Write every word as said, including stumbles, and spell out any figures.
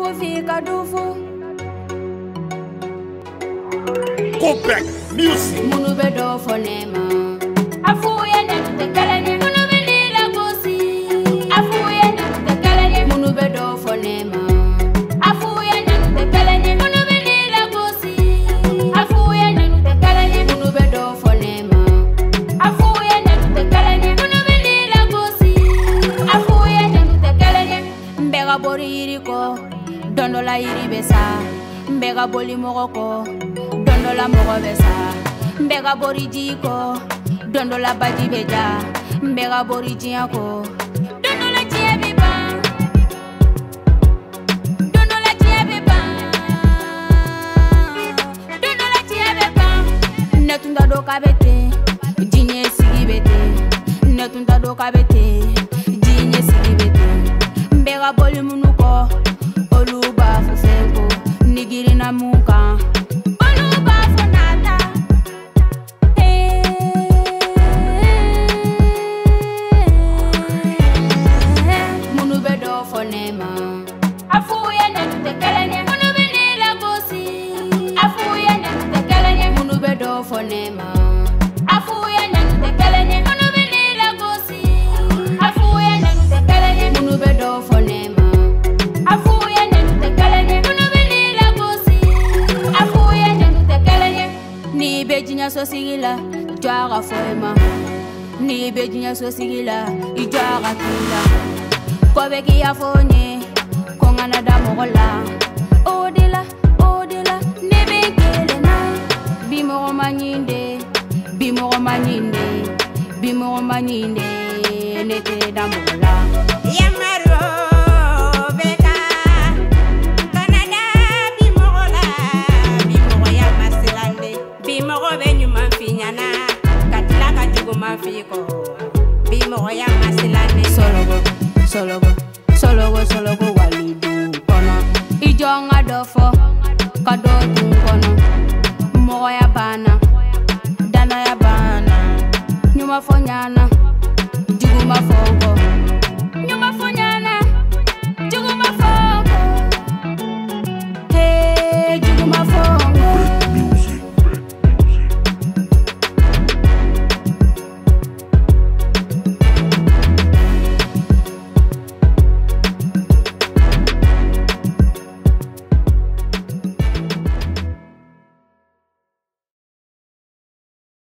dufu fika dufu. Go back, music. Munu be do fonema. Afuye ne te kalani. Munu be lila gosi. Afuye ne te kalani. Munu be do fonema. Afuye ne te kalani. Munu be lila gosi. Afuye ne te kalani. Munu be do fonema. Afuye ne te kalani. Munu be lila gosi. Afuye ne te kalani. Mbega bori iriko. Dondo la iri besa. Mbega boli mogoko. Dondo la mogo besa. Mbega bori jiko. Dondo la baji beja. Mbega bori jiako. Dondo la jia biba. Dondo la jia biba. Dondo la jia biba. Netunda do kabete. Jinye sigi bete. Netunda do kabete. Jinye sigi bete. Mbega boli munuko. Oluba fufeko. Nigiri na muka. Afuye ne te kalani. Munu be lila gosi. Afuye ne te kalani. Munu be do fonema. Afuye ne te kalani. Munu be lila gosi. Afuye ne te kalani. Munu be do fonema. Afuye ne te kalani. Munu be lila gosi. Afuye ne te kalani. Ni be jinya so sigila. Jwaga foema. Ni be jinya so sigila. Ijwaga kila. Kobe ki afonye. Nada mogola, odila, odila, nebe kelena. Bimo manyinde, bimo manyinde, bimo manyinde, nete da mogola. Yamaro beka, Canada bimo gola, bimo yamasilande, bimo benyu manfinyana, katila kajugo manfiko, bimo yamasilande. Sologo, sologo, sologo, sologo waludu. Ijonga dofo, kado tunkono. Mogo ya bana, dana ya bana. Nyuma fonyana, juguma fo.